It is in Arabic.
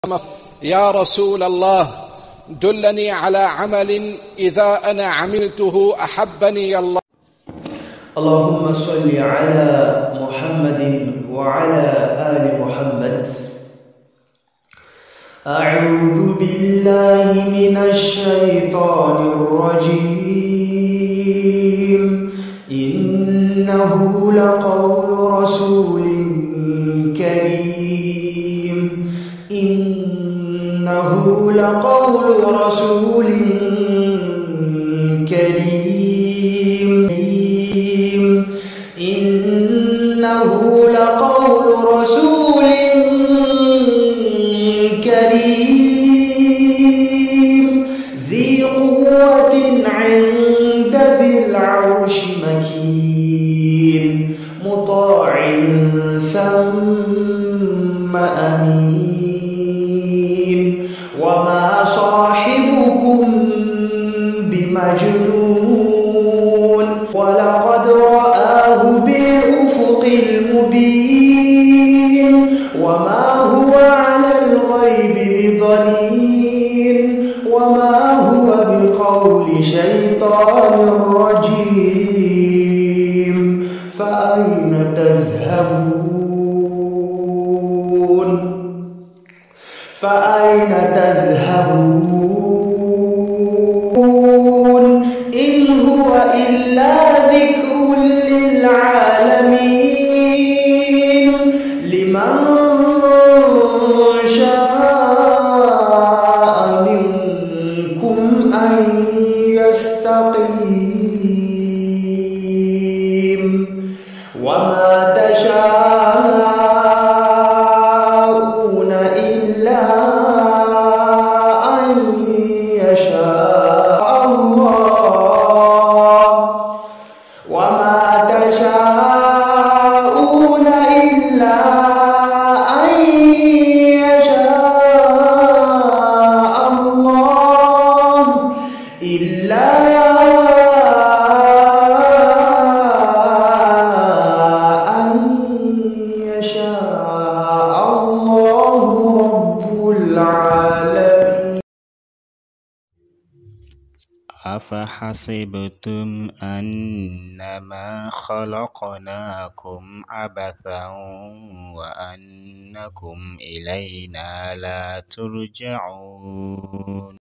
يا رسول الله دلني على عمل إذا أنا عملته أحبني الله. اللهم صل على محمد وعلى آل محمد. أعوذ بالله من الشيطان الرجيم. إنه لقول رسول كريم. إنه لقول رسول كريم. إنه لقول رسول كريم ذي قوة عند ذي العرش مكين مطاع ثم أمين. وما صاحبكم بمجنون ولقد رآه بالأفق المبين. وما هو على الغيب بضنين. وما هو بقول شيطان رجيم. فأين تذهبون؟ فأين تذهبون؟ إن هو إلا ذكر للعالمين لمن شاء منكم أن يستقيم. وما تشاءون إلا أن يشاء الله. وما تشاءون إلا أن يشاء الله إلا أن يشاء الله رب العالمين. أفحسبتم أنما خلقناكم عبثا وأنكم إلينا لا ترجعون